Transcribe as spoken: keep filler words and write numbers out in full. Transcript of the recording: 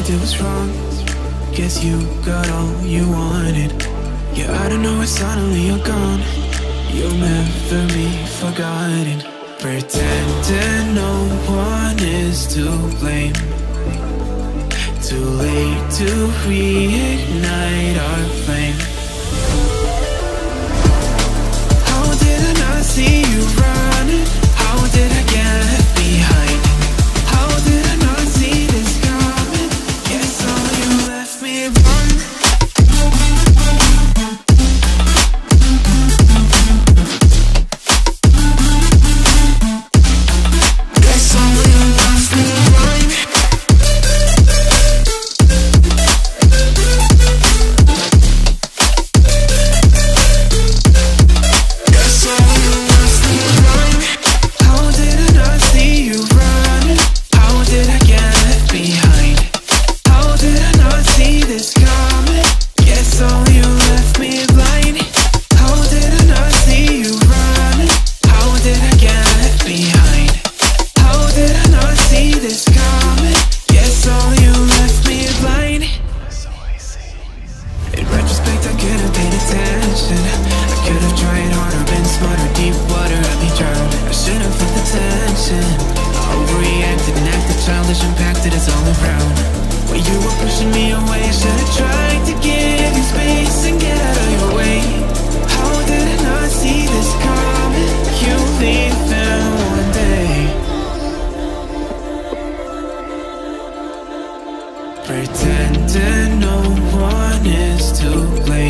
did was wrong. Guess you got all you wanted. Yeah, I don't know why suddenly you're gone. You'll never be forgotten. Pretending no one is to blame. Too late to reignite our flame. How did I not see you running? How did I get behind? How did I not see this coming? Guess all you left me run. Guess all you left me run. Guess all you left me run. How did I not see you running? How did I get behind? How did I not see this coming? Guess all you left me blind. How did I not see you running? How did I get behind? How did I not see this coming? Guess all you left me blind. In retrospect, I could have paid attention. I could have tried harder, been smarter. Deep water had me drowned. I should have felt the tension. I overreacted and acted childish, impacted us all around. When you were pushing me away, I should have tried to give you space and get out of your way. How did I not see this coming? You leaving one day. Pretending no one is to blame.